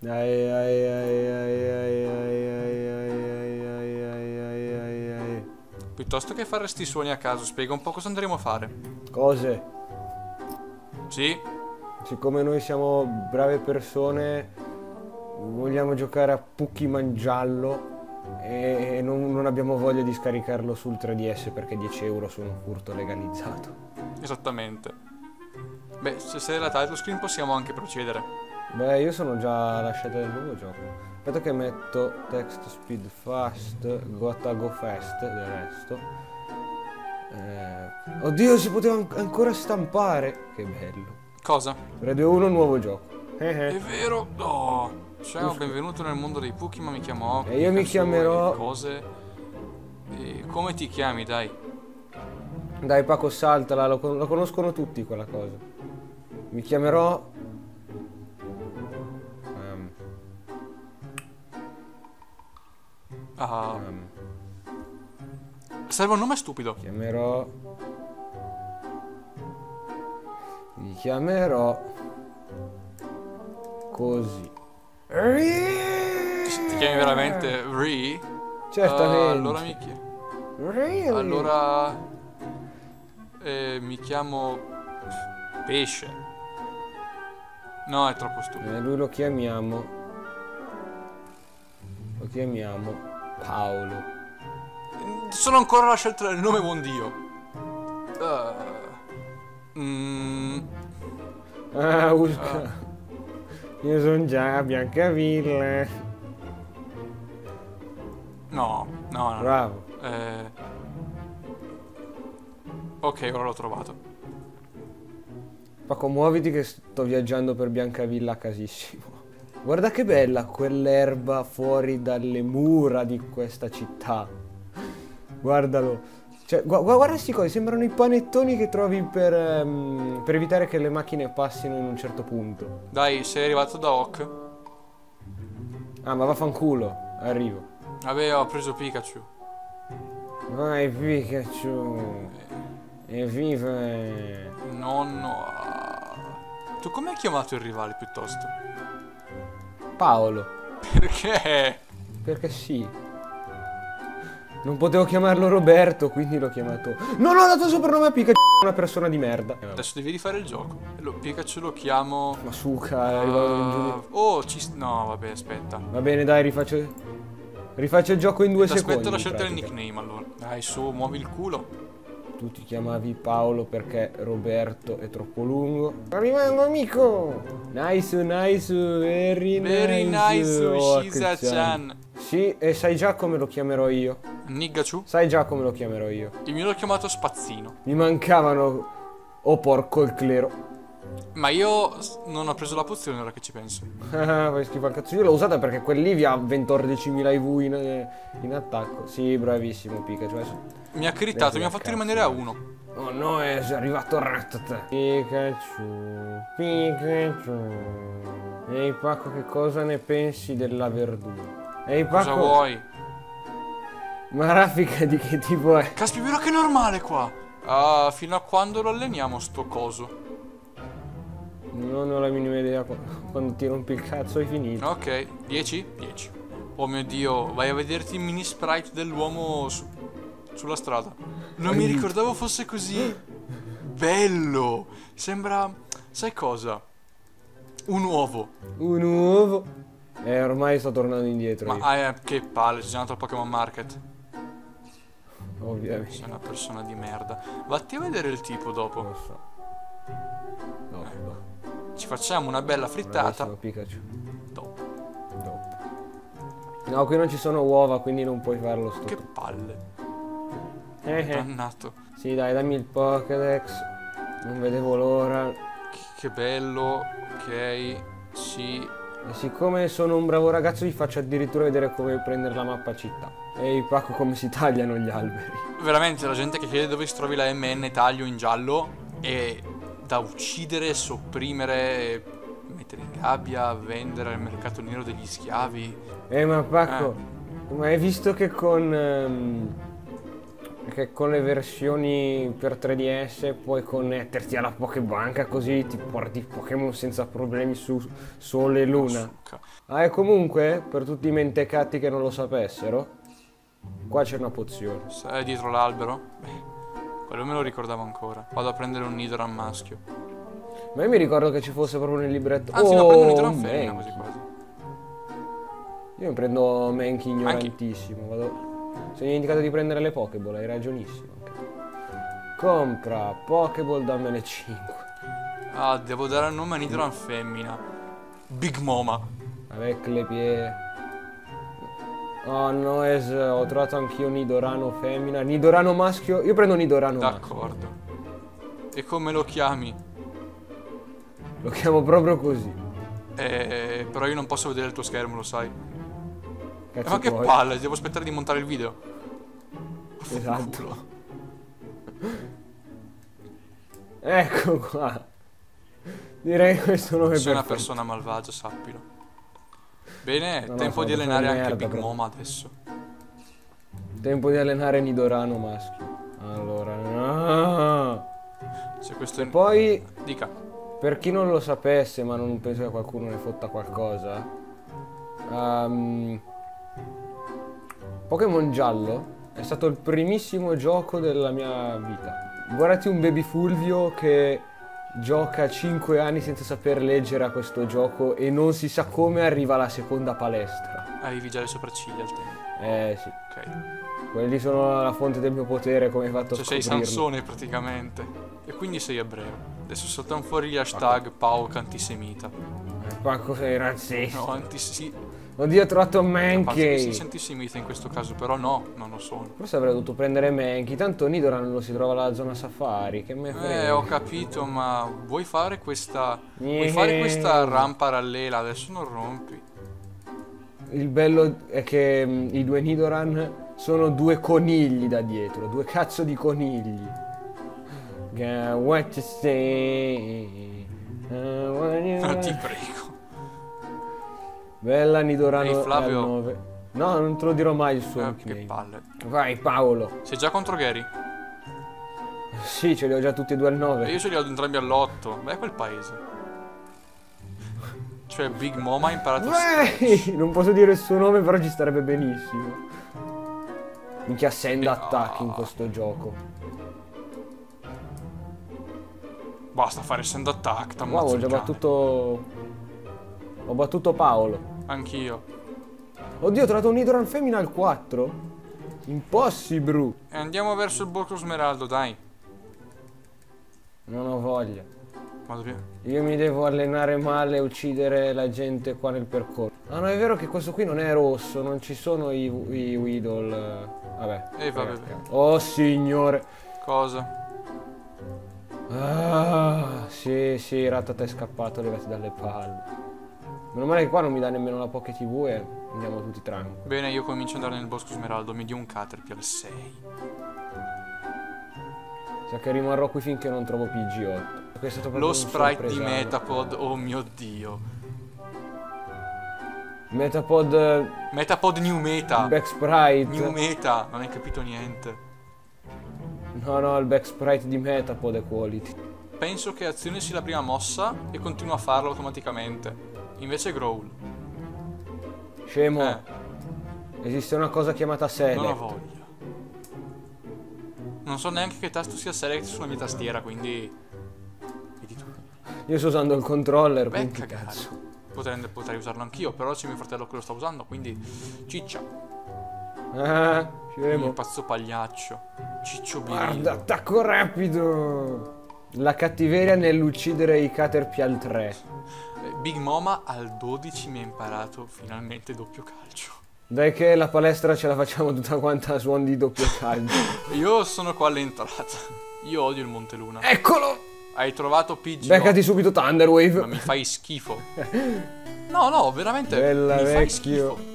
Ai, ai, ai, ai, ai, ai, ai, ai, ai, ai, ai, ai, ai. Piuttosto che fare sti suoni a caso, spiega un po' cosa andremo a fare. Cose. Sì? Siccome noi siamo brave persone, vogliamo giocare a Pucchi Mangiallo e non abbiamo voglia di scaricarlo sul 3DS perché 10 euro sono un furto legalizzato. Esattamente. Beh, se sei della title screen possiamo anche procedere. Beh, io sono già alla scelta del nuovo gioco. Aspetta che metto text speed fast, gotta go fast del resto. Oddio, si poteva ancora stampare. Che bello. Cosa? 3, 2, 1, nuovo gioco. È vero? Oh. Ciao, benvenuto nel mondo dei Pokémon, mi chiamo Occhi, E io mi chiamerò... cose. E come ti chiami, dai? Dai Paco, saltala, lo conoscono tutti quella cosa. Mi chiamerò... Ah. Serve un nome stupido. chiamerò... Mi chiamerò... Così. Ti chiami veramente Ree? Certamente. Allora mi chiamo. Allora. Mi chiamo. Pesce. No, è troppo stupido. Lui lo chiamiamo... Lo chiamiamo Paolo. Sono ancora alla scelta del nome, buon Dio. Usca. Io sono già a Biancavilla. No, no, no. Bravo. Ok, ora l'ho trovato. Paco, muoviti che sto viaggiando per Biancavilla a casissimo. Guarda che bella quell'erba fuori dalle mura di questa città. Guardalo. Cioè, guarda sti cose, sembrano i panettoni che trovi per evitare che le macchine passino in un certo punto. Dai, sei arrivato da Hawk? Ah, ma vaffanculo, arrivo. Vabbè, ho preso Pikachu. Vai Pikachu. Evviva. Nonno. Tu come hai chiamato il rivale piuttosto? Paolo. Perché? Perché sì. Non potevo chiamarlo Roberto, quindi l'ho chiamato... Non ho dato soprannome a Pikachu, una persona di merda. Adesso devi rifare il gioco. Pikachu lo chiamo. Masuka, è arrivato in giù. Oh, no, vabbè, aspetta. Va bene, dai, rifaccio il gioco in 2 secondi. Aspetta la scelta del pratica. nickname allora. Dai, su, muovi il culo. Tu ti chiamavi Paolo perché Roberto è troppo lungo. Arrivando amico! Nice, nice, Very nice, Oh, Shiza-chan. Sì, e sai già come lo chiamerò io? Niggachu? Sai già come lo chiamerò io? Il mio l'ho chiamato Spazzino. Mi mancavano... Oh porco il clero. Ma io non ho preso la pozione ora che ci penso. Fai schifo al cazzo. Io l'ho usata perché quell'Ivy ha 14.000 IV in attacco. Sì, bravissimo Pikachu. Adesso... Mi ha critato, mi ha fatto rimanere a 1. Oh no, è arrivato Ratata. Pikachu, Pikachu. Ehi Paco, che cosa ne pensi della verdura? Ehi Paco. Cosa vuoi? Ma raffica di che tipo è? Caspita, che normale qua! Ah, fino a quando lo alleniamo sto coso? Non ho la minima idea. Quando ti rompi il cazzo hai finito. Ok, 10? 10. Oh mio Dio, vai a vederti il mini sprite dell'uomo sulla strada. Non mi ricordavo fosse così bello. Sembra, sai cosa? Un uovo. Un uovo. Ormai sto tornando indietro. Ma che palle, sei andato al Pokémon Market. Ovviamente. Sei una persona di merda. Vatti a vedere il tipo dopo. Lo so. Dopo. Ci facciamo una bella frittata. Pikachu. Dopo. No, qui non ci sono uova, quindi non puoi farlo sto. Che palle. Eh. Dannato. Sì, dai, dammi il Pokédex. Non vedevo l'ora. Che bello. Ok. Sì. E siccome sono un bravo ragazzo vi faccio addirittura vedere come prendere la mappa città. Ehi Paco, come si tagliano gli alberi. Veramente la gente che chiede dove si trovi la MN taglio in giallo è da uccidere, sopprimere, mettere in gabbia, vendere al mercato nero degli schiavi. Ma Paco, ma hai visto che con Perché con le versioni per 3DS puoi connetterti alla Pokébanca così ti porti Pokémon senza problemi su Sole e Luna. Succa. Ah, e comunque, per tutti i mentecatti che non lo sapessero, qua c'è una pozione. È dietro l'albero? Beh, quello me lo ricordavo ancora. Vado a prendere un Nidoran maschio. Ma io mi ricordo che ci fosse proprio nel libretto. Anzi, no, prendo un Nidoran femmina Mankey. quasi quasi. Io mi prendo Mankey ignorantissimo. Sono dimenticato di prendere le Pokéball, hai ragionissimo. Compra Pokéball, dammene 5. Ah, devo dare il nome a Nidoran femmina. Big Moma. Avec le piedi. Oh no, ho trovato anch'io Nidorano femmina. Nidorano maschio. Io prendo Nidorano maschio. D'accordo. E come lo chiami? Lo chiamo proprio così. Però io non posso vedere il tuo schermo, lo sai. Cazzo Ma che puoi. palle, devo aspettare di montare il video. Esatto. Ecco qua. Direi che questo nome è Sei una perfetto. persona malvagia, sappilo. Bene, No, tempo sono di una persona allenare di anche merda, Big però. Moma adesso. Tempo di allenare Nidorano maschio. Allora, no. Se questo E poi, Dica. per chi non lo sapesse, ma non penso che qualcuno ne fotta qualcosa, Pokémon Giallo è stato il primissimo gioco della mia vita. Guardati un baby Fulvio che gioca 5 anni senza saper leggere a questo gioco e non si sa come arriva alla seconda palestra. Avevi già le sopracciglia al tempo. Sì, Ok. quelli sono la fonte del mio potere, come hai fatto a Cioè sei scoprirlo. Sansone praticamente. E quindi sei ebreo. Adesso saltano fuori gli hashtag Pauk antisemita. Pacco sei razzista. No, antisemita. Oddio, ho trovato Penso che Mankey. sia antisemita in questo caso, però no, non lo sono. Forse avrei dovuto prendere Mankey, tanto Nidoran lo si trova alla zona safari, che me frega. Ho capito, ma vuoi fare questa. Vuoi Niente. fare questa RAM parallela? Adesso non rompi. Il bello è che i due Nidoran sono due conigli da dietro, due cazzo di conigli. What you say? Ma ti prego. Bella Nidorano Ehi, Flavio. al 9. No, non te lo dirò mai il suo Che nickname. palle. Vai Paolo. Sei già contro Gary? Sì, ce li ho già tutti e due al 9. E io ce li ho entrambi all'8. Beh, quel paese. Cioè, Big Mom ha imparato Non posso dire il suo nome, però ci starebbe benissimo. Minchia, send attack in questo gioco. Basta fare send attack, Wow, t'ammazzo ho il già cane. battuto. Ho battuto Paolo. Anch'io. Oddio, ho trovato un Nidoran femmina al 4. Impossible. E andiamo verso il bosco smeraldo, dai. Non ho voglia. Ma dobbiamo. Io mi devo allenare male e uccidere la gente qua nel percorso. Ah no, è vero che questo qui non è rosso, non ci sono i Weedle. Vabbè. Vabbè. Oh signore. Cosa? Ah, sì, Rattata è scappato, levati dalle palle. Meno male che qua non mi dà nemmeno la Poké TV e andiamo tutti tranquilli. Bene, io comincio ad andare nel bosco smeraldo. Mi dia un Caterpie al 6. Sa che rimarrò qui finché non trovo PG8. Questo è stato proprio Lo un sprite di sorpresano. Metapod, oh mio dio. Metapod Metapod New Meta. Back Sprite. New Meta, non hai capito niente. No, il back sprite di Metapod è quality. Penso che azione sia la prima mossa e continua a farlo automaticamente. Invece Growl. Scemo, esiste una cosa chiamata Non ho select. voglia. Non so neanche che tasto sia select sulla mia tastiera, quindi. Vedi tu. Io sto usando il controller, Beh, quindi cagare. cazzo. Potrei usarlo anch'io, però c'è mio fratello che lo sta usando, quindi. Ciccia. Ah, Il scemo. pazzo pagliaccio. Ciccio Guarda, birillo. attacco rapido. La cattiveria nell'uccidere i Caterpie al 3. Big Moma al 12 mi ha imparato finalmente doppio calcio. Dai che la palestra ce la facciamo tutta quanta a suon di doppio calcio. Io sono qua all'entrata. Io odio il Monteluna. Eccolo! Hai trovato PG? Beccati subito Thunder Ma Wave. mi fai schifo. No, veramente. Bella mi fai vecchio. schifo.